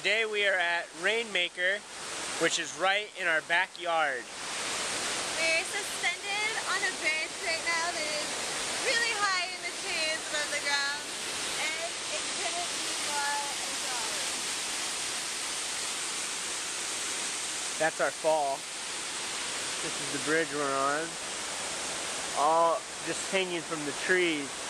Today we are at Rainmaker, which is right in our backyard. We're suspended on a bridge right now that is really high in the trees above the ground, and it couldn't be more enjoyable. That's our fall. This is the bridge we're on. All just hanging from the trees.